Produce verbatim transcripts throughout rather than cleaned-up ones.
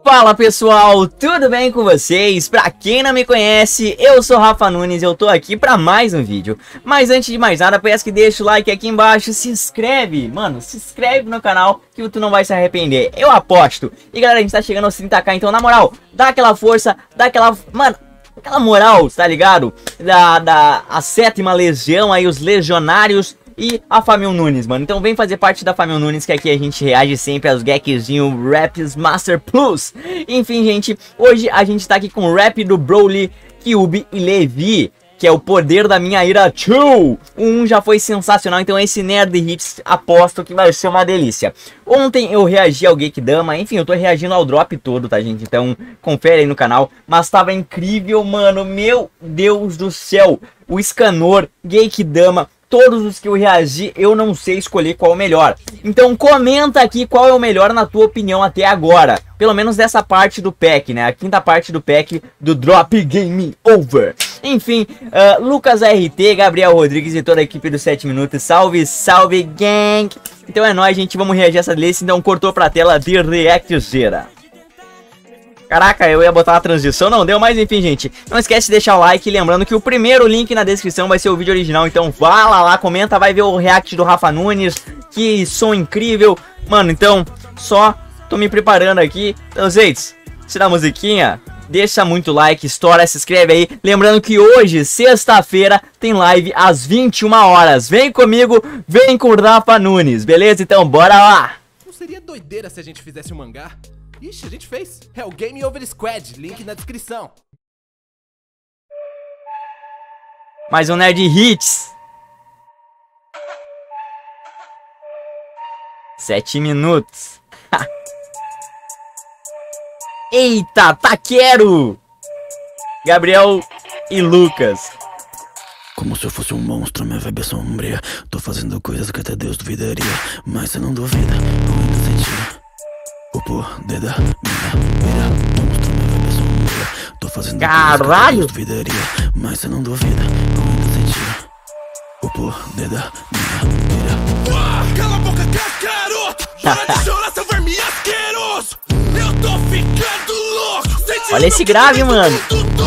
Fala pessoal, tudo bem com vocês? Pra quem não me conhece, eu sou Rafa Nunes e eu tô aqui pra mais um vídeo. Mas antes de mais nada, peço que deixe o like aqui embaixo, se inscreve, mano, se inscreve no canal que tu não vai se arrepender, eu aposto. E galera, a gente tá chegando aos trinta k, então na moral, dá aquela força, dá aquela, mano, aquela moral, tá ligado? Da, da a sétima legião aí, os legionários e a Família Nunes, mano. Então vem fazer parte da Família Nunes, que aqui a gente reage sempre aos gackzinho Raps Master Plus. Enfim, gente, hoje a gente tá aqui com o rap do Broly, Kyuubi e Levi, que é o poder da minha ira two. O um já foi sensacional, então esse Nerd Hits aposto que vai ser uma delícia. Ontem eu reagi ao Genkidama, enfim, eu tô reagindo ao drop todo, tá, gente? Então confere aí no canal. Mas tava incrível, mano, meu Deus do céu. O Scanor, Genkidama, todos os que eu reagi, eu não sei escolher qual é o melhor. Então comenta aqui qual é o melhor na tua opinião até agora. Pelo menos dessa parte do pack, né? A quinta parte do pack do Drop Game Over. Enfim, uh, Lucas R T, Gabriel Rodrigues e toda a equipe do sete minutos. Salve, salve, gang! Então é nóis, gente. Vamos reagir essa delícia. Então cortou pra tela de React Zera. Caraca, eu ia botar uma transição, não deu, mas enfim, gente. Não esquece de deixar o like, lembrando que o primeiro link na descrição vai ser o vídeo original. Então vá lá, lá, comenta, vai ver o react do Rafa Nunes. Que som incrível. Mano, então, só tô me preparando aqui. Então, gente, se dá musiquinha, deixa muito like, estoura, se inscreve aí. Lembrando que hoje, sexta-feira, tem live às vinte e uma horas. Vem comigo, vem com o Rafa Nunes, beleza? Então, bora lá! Não seria doideira se a gente fizesse um mangá? Ixi, a gente fez. É o Game Over Squad, link na descrição. Mais um Nerd Hits. Sete minutos. Eita, taquero! Gabriel e Lucas. Como se eu fosse um monstro, minha vibe é sombria. Tô fazendo coisas que até Deus duvidaria. Mas você não duvida, não ainda sentir o poder da minha ira. Monstro, minha vibe é sombria. Tô fazendo Caralho! coisas que até Deus duvidaria. Mas você não duvida, não ainda sentir o poder da minha ira. Cala a boca, cascaroto! Para de chorar, seu verme asqueroso! Eu tô ficando louco! Olha esse grave, mano!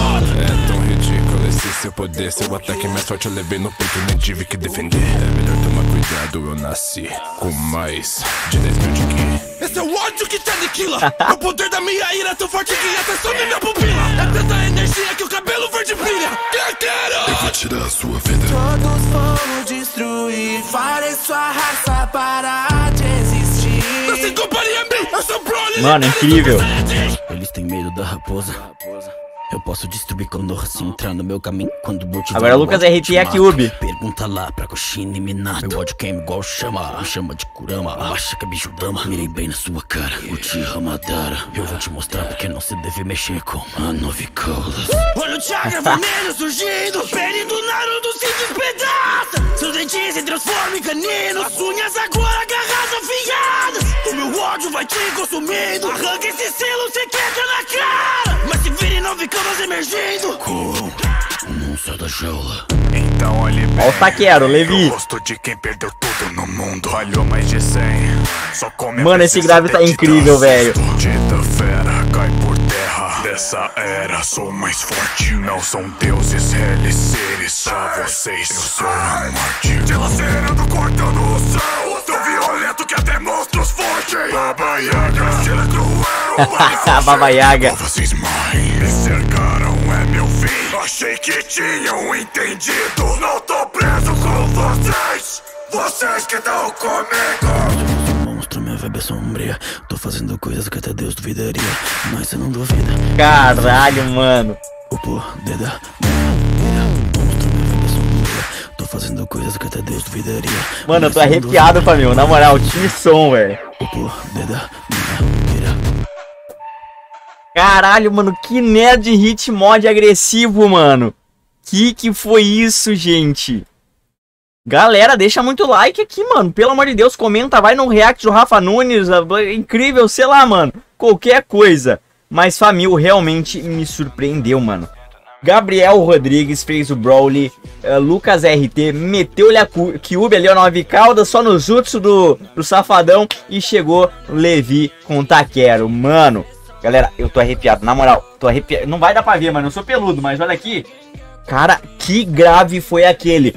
É tão ridículo esse seu poder. Seu ataque mais forte eu levei no peito, nem tive que defender. É melhor tomar cuidado, eu nasci com mais de dez mil de ki. Esse é o ódio que te aniquila. O poder da minha ira é tão forte que até some minha pupila. É tanta energia que o cabelo verde brilha. Cascaroto! Eu vou tirar a sua vida. Todos vamos destruir. Farei sua raça parar de existir. Não se compare a mim, eu sou Broly. Mano, incrível. Eles têm medo da raposa. Eu posso destruir quando se entrar no meu caminho. Quando eu te Agora Lucas R T e a Kyuubi. Pergunta lá pra Kushina e Minato. Meu ódio queima igual chama. Me chama de Kurama. Acha que é bicho dama. Mirei bem na sua cara. Uchiha Madara. Eu vou te mostrar porque não se deve mexer com a Novicolas. Olha o chakra vermelho surgindo. Pele do Naruto se despedaça. Seus dentes se transformam em caninos. As unhas agora garras afiadas. O meu ódio vai te consumindo. Arranca esse selo, você quebra na cara. Mas se vire Novicolas emergindo. Cool. Não sai da jaula. Então olhe bem. Olha o taquero, Levi. O rosto de quem perdeu tudo no mundo. Falhou mais de cem. Só come. Mano, esse grave tá incrível, velho. Dita fera, cai por terra. Dessa era sou mais forte. Não são deuses, reles seres. Só vocês. Eu sou a morte. Dilacerando, cortando o céu. Tão violento que até monstros fogem. Baba Yaga, estilo é cruel. Baba Yaga. Vocês morrem. Me cercaram, é meu fim. Achei que tinham entendido. Não tô preso com vocês. Vocês que estão comigo. Monstro, minha vibe é sombria. Tô fazendo coisas que até Deus duvidaria. Mas você não duvida. Caralho, mano. O poder da minha ira. Monstro, minha vibe é sombria. Tô fazendo coisas que até Deus duvidaria. Mano, eu tô arrepiado, família. Na moral, que som, velho. O poder da minha ira. Caralho, mano, que Nerd Hit mod agressivo, mano. Que que foi isso, gente? Galera, deixa muito like aqui, mano. Pelo amor de Deus, comenta, vai no react do Rafa Nunes. É incrível, sei lá, mano. Qualquer coisa. Mas Família realmente me surpreendeu, mano. Gabriel Rodrigues fez o Broly. uh, Lucas R T meteu-lhe a Kyuubi ali, ó, nove caudas, só no jutsu do, do safadão. E chegou Levi com o taquero. Mano, Galera, eu tô arrepiado, na moral, tô arrepiado. Não vai dar pra ver, mano, eu sou peludo, mas olha aqui. Cara, que grave foi aquele.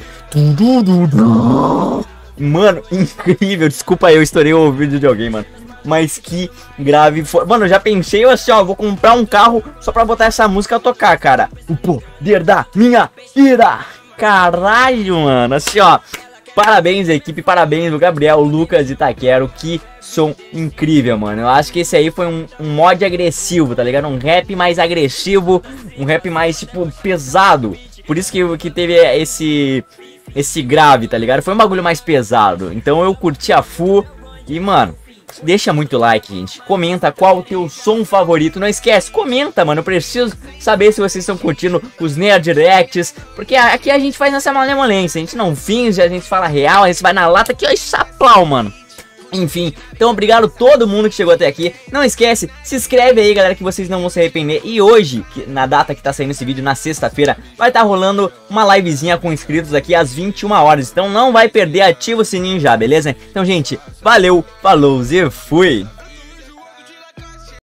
Mano, incrível. Desculpa, eu estourei o ouvido de alguém, mano. Mas que grave foi. Mano, eu já pensei assim, ó, vou comprar um carro só pra botar essa música a tocar, cara. O poder da minha ira. Caralho, mano. Assim, ó. Parabéns, equipe. Parabéns, o Gabriel, o Lucas e Taquero. Que som incrível, mano. Eu acho que esse aí foi um, um mod agressivo, tá ligado? Um rap mais agressivo. Um rap mais, tipo, pesado. Por isso que, que teve esse... Esse grave, tá ligado? Foi um bagulho mais pesado. Então eu curti a full. E, mano, deixa muito like, gente. Comenta qual o teu som favorito. Não esquece, comenta, mano. Eu preciso saber se vocês estão curtindo os Nerd Reacts. Porque aqui a gente faz nessa malemolência. A gente não finge, a gente fala real. A gente vai na lata aqui, ó, e saplau, mano. Enfim, então obrigado a todo mundo que chegou até aqui. Não esquece, se inscreve aí, galera, que vocês não vão se arrepender. E hoje, que, na data que tá saindo esse vídeo, na sexta-feira, vai estar tá rolando uma livezinha com inscritos aqui às vinte e uma horas. Então não vai perder, ativa o sininho já, beleza? Então, gente, valeu, falou e fui!